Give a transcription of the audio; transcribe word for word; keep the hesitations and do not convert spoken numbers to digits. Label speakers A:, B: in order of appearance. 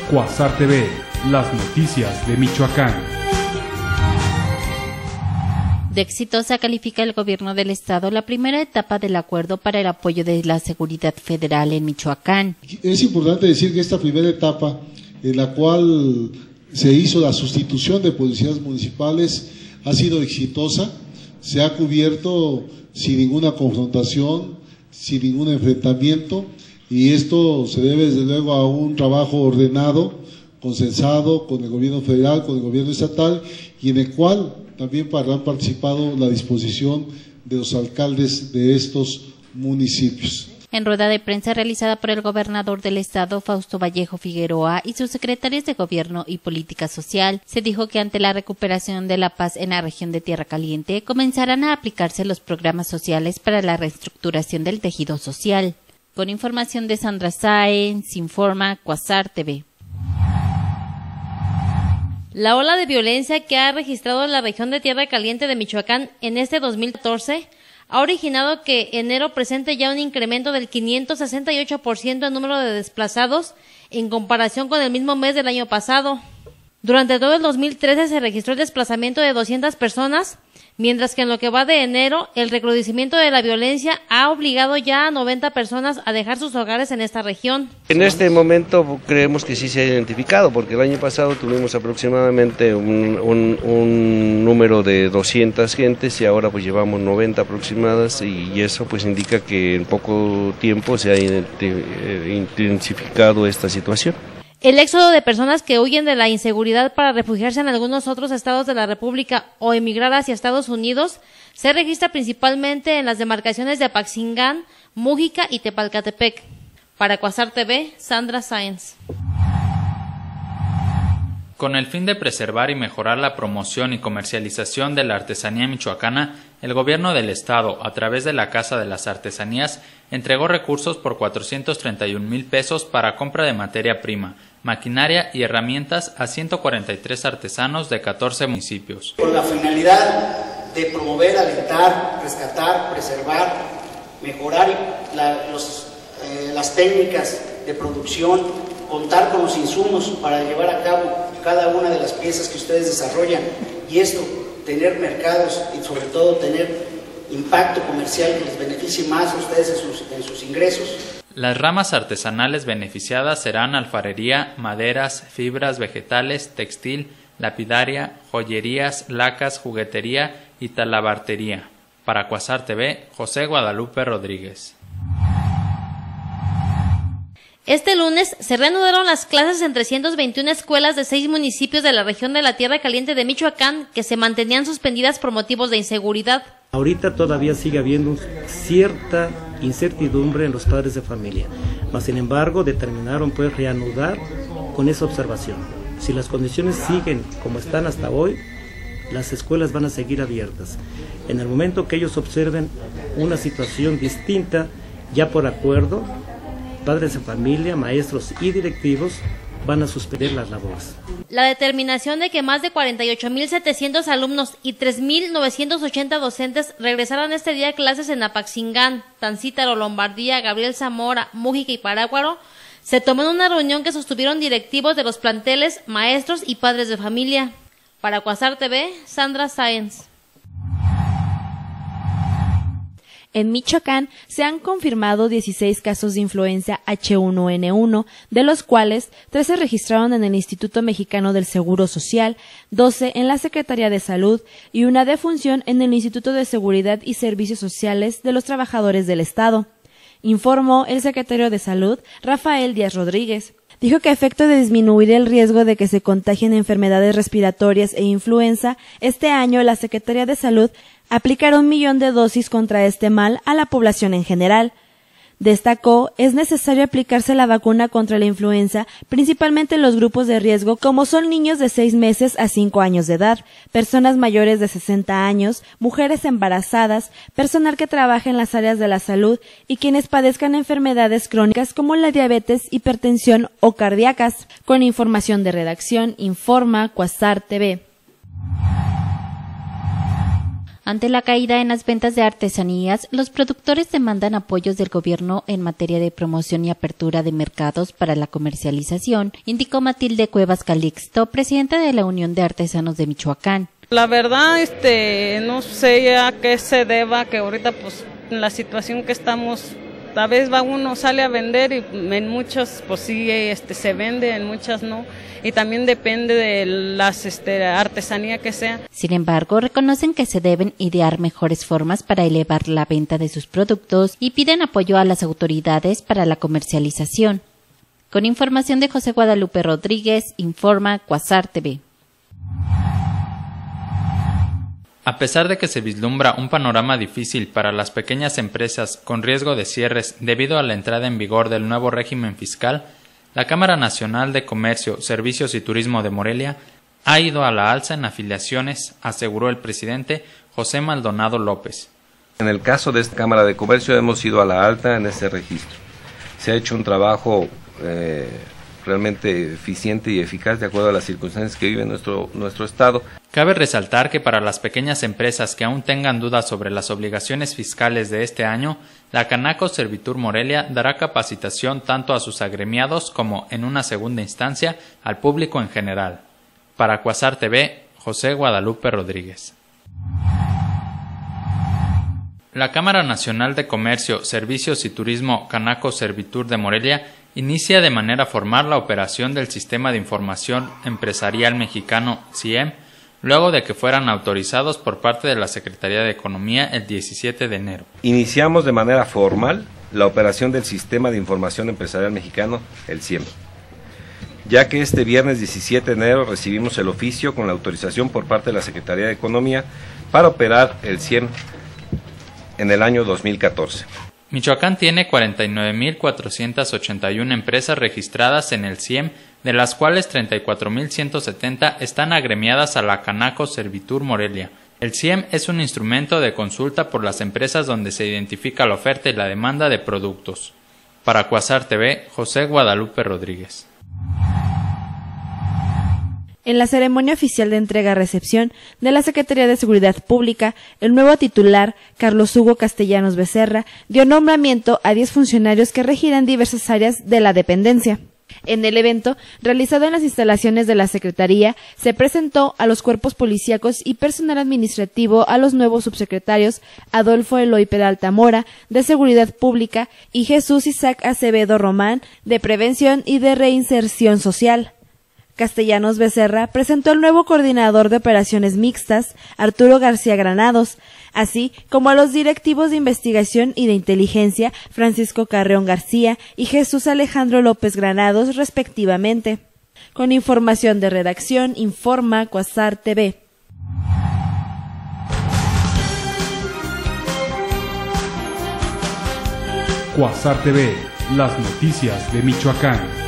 A: Cuasar T V, las noticias de Michoacán.
B: De exitosa califica el gobierno del estado la primera etapa del acuerdo para el apoyo de la seguridad federal en Michoacán.
C: Es importante decir que esta primera etapa, en la cual se hizo la sustitución de policías municipales, ha sido exitosa, se ha cubierto sin ninguna confrontación, sin ningún enfrentamiento, y esto se debe desde luego a un trabajo ordenado, consensado con el gobierno federal, con el gobierno estatal, y en el cual también habrán participado la disposición de los alcaldes de estos municipios.
B: En rueda de prensa realizada por el gobernador del estado, Fausto Vallejo Figueroa, y sus secretarios de Gobierno y Política Social, se dijo que ante la recuperación de la paz en la región de Tierra Caliente, comenzarán a aplicarse los programas sociales para la reestructuración del tejido social. Con información de Sandra Sáenz, informa Cuasar T V.
D: La ola de violencia que ha registrado la región de Tierra Caliente de Michoacán en este dos mil catorce ha originado que enero presente ya un incremento del quinientos sesenta y ocho por ciento en número de desplazados en comparación con el mismo mes del año pasado. Durante todo el dos mil trece se registró el desplazamiento de doscientas personas, mientras que en lo que va de enero, el recrudecimiento de la violencia ha obligado ya a noventa personas a dejar sus hogares en esta región.
E: En este momento creemos que sí se ha identificado, porque el año pasado tuvimos aproximadamente un, un, un número de doscientas gentes y ahora pues llevamos noventa aproximadas, y eso pues indica que en poco tiempo se ha intensificado esta situación.
D: El éxodo de personas que huyen de la inseguridad para refugiarse en algunos otros estados de la República o emigrar hacia Estados Unidos se registra principalmente en las demarcaciones de Apaxingán, Mújica y Tepalcatepec. Para Cuasar T V, Sandra Sáenz.
F: Con el fin de preservar y mejorar la promoción y comercialización de la artesanía michoacana, el gobierno del estado, a través de la Casa de las Artesanías, entregó recursos por cuatrocientos treinta y un mil pesos para compra de materia prima, maquinaria y herramientas a ciento cuarenta y tres artesanos de catorce municipios.
G: Con la finalidad de promover, alentar, rescatar, preservar, mejorar la, los, eh, las técnicas de producción, contar con los insumos para llevar a cabo cada una de las piezas que ustedes desarrollan, y esto, tener mercados y sobre todo tener impacto comercial que les beneficie más a ustedes en sus, en sus ingresos.
F: Las ramas artesanales beneficiadas serán alfarería, maderas, fibras vegetales, textil, lapidaria, joyerías, lacas, juguetería y talabartería. Para Cuasar T V, José Guadalupe Rodríguez.
D: Este lunes se reanudaron las clases en trescientas veintiuna escuelas de seis municipios de la región de la Tierra Caliente de Michoacán que se mantenían suspendidas por motivos de inseguridad.
H: Ahorita todavía sigue habiendo cierta incertidumbre en los padres de familia, mas sin embargo determinaron pues reanudar con esa observación. Si las condiciones siguen como están hasta hoy, las escuelas van a seguir abiertas. En el momento que ellos observen una situación distinta, ya por acuerdo, padres de familia, maestros y directivos van a suspender las labores.
D: La determinación de que más de cuarenta y ocho mil setecientos alumnos y tres mil novecientos ochenta docentes regresaran este día a clases en Apaxingán, Tancítaro, Lombardía, Gabriel Zamora, Mújica y Parácuaro se tomó en una reunión que sostuvieron directivos de los planteles, maestros y padres de familia. Para Cuasar T V, Sandra Sáenz.
I: En Michoacán se han confirmado dieciséis casos de influenza H uno N uno, de los cuales tres se registraron en el Instituto Mexicano del Seguro Social, doce en la Secretaría de Salud y una defunción en el Instituto de Seguridad y Servicios Sociales de los Trabajadores del Estado, informó el secretario de Salud, Rafael Díaz Rodríguez. Dijo que a efecto de disminuir el riesgo de que se contagien enfermedades respiratorias e influenza, este año la Secretaría de Salud aplicará un millón de dosis contra este mal a la población en general. Destacó, es necesario aplicarse la vacuna contra la influenza, principalmente en los grupos de riesgo, como son niños de seis meses a cinco años de edad, personas mayores de sesenta años, mujeres embarazadas, personal que trabaja en las áreas de la salud y quienes padezcan enfermedades crónicas como la diabetes, hipertensión o cardíacas. Con información de redacción, informa Cuasar T V.
B: Ante la caída en las ventas de artesanías, los productores demandan apoyos del gobierno en materia de promoción y apertura de mercados para la comercialización, indicó Matilde Cuevas Calixto, presidenta de la Unión de Artesanos de Michoacán.
J: La verdad, este, no sé a qué se deba que ahorita, pues, en la situación que estamos, a veces va uno, sale a vender y en muchas, pues sí, este, se vende, en muchas no, y también depende de las este, artesanía que sea.
B: Sin embargo, reconocen que se deben idear mejores formas para elevar la venta de sus productos y piden apoyo a las autoridades para la comercialización. Con información de José Guadalupe Rodríguez, informa Cuasar T V.
F: A pesar de que se vislumbra un panorama difícil para las pequeñas empresas con riesgo de cierres debido a la entrada en vigor del nuevo régimen fiscal, la Cámara Nacional de Comercio, Servicios y Turismo de Morelia ha ido a la alza en afiliaciones, aseguró el presidente José Maldonado López.
E: En el caso de esta Cámara de Comercio hemos ido a la alta en ese registro. Se ha hecho un trabajo eh, realmente eficiente y eficaz de acuerdo a las circunstancias que vive nuestro, nuestro Estado.
F: Cabe resaltar que para las pequeñas empresas que aún tengan dudas sobre las obligaciones fiscales de este año, la Canaco Servitur Morelia dará capacitación tanto a sus agremiados como, en una segunda instancia, al público en general. Para Cuasar T V, José Guadalupe Rodríguez. La Cámara Nacional de Comercio, Servicios y Turismo Canaco Servitur de Morelia inicia de manera formal la operación del Sistema de Información Empresarial Mexicano C I E M, luego de que fueran autorizados por parte de la Secretaría de Economía el diecisiete de enero.
E: Iniciamos de manera formal la operación del Sistema de Información Empresarial Mexicano, el C I E M, ya que este viernes diecisiete de enero recibimos el oficio con la autorización por parte de la Secretaría de Economía para operar el C I E M en el año dos mil catorce.
F: Michoacán tiene cuarenta y nueve mil cuatrocientas ochenta y una empresas registradas en el C I E M, de las cuales treinta y cuatro mil ciento setenta están agremiadas a la Canaco Servitur Morelia. El C I E M es un instrumento de consulta por las empresas donde se identifica la oferta y la demanda de productos. Para Cuasar T V, José Guadalupe Rodríguez.
I: En la ceremonia oficial de entrega-recepción de la Secretaría de Seguridad Pública, el nuevo titular, Carlos Hugo Castellanos Becerra, dio nombramiento a diez funcionarios que regirán diversas áreas de la dependencia. En el evento, realizado en las instalaciones de la Secretaría, se presentó a los cuerpos policíacos y personal administrativo a los nuevos subsecretarios Adolfo Eloy Peralta Mora, de Seguridad Pública, y Jesús Isaac Acevedo Román, de Prevención y de Reinserción Social. Castellanos Becerra presentó al nuevo coordinador de operaciones mixtas, Arturo García Granados, así como a los directivos de investigación y de inteligencia, Francisco Carreón García y Jesús Alejandro López Granados, respectivamente. Con información de redacción, informa Cuasar T V.
A: Cuasar T V, las noticias de Michoacán.